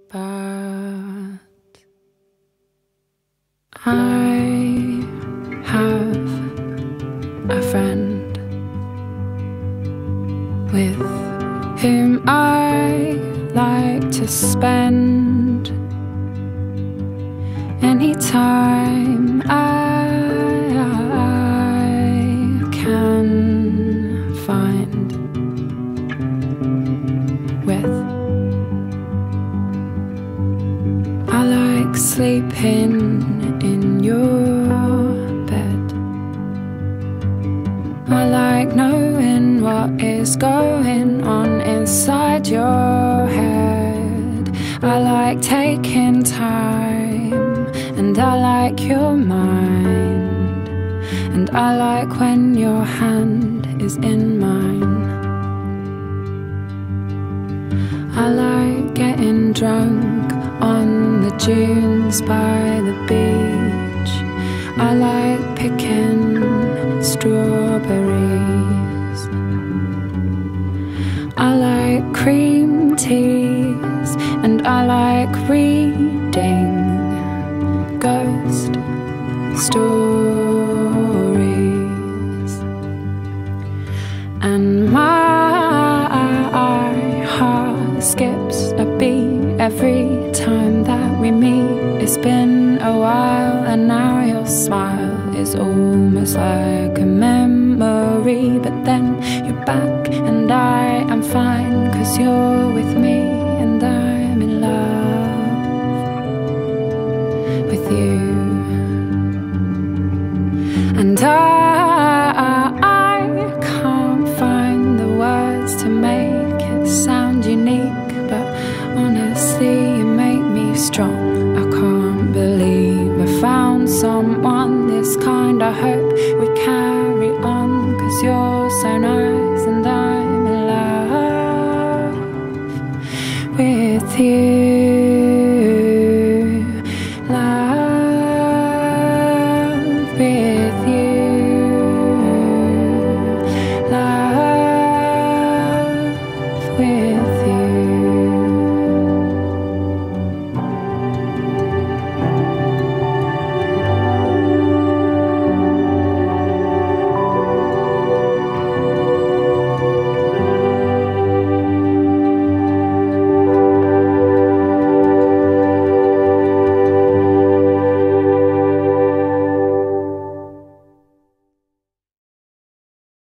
But I have a friend with whom I like to spend any time I can find with. I like sleeping in your bed. I like knowing what is going on inside your head. I like taking time, and I like your mind, and I like when your hand is in mine. I like getting drunk on the dunes by the beach. I like picking strawberries. I like cream teas, and I like reading ghost stories. And my heart skips a beat every time that we meet. It's been a while, and now your smile is almost like a memory. But then you're back and I am fine, 'cause you're with me and I'm in love with you. And I can't find the words to make it sound unique, but honestly you make me strong. I can't believe I found someone this kind. I hope we carry on, 'cause you're so nice and I'm in love with you. Love with you. Love with you.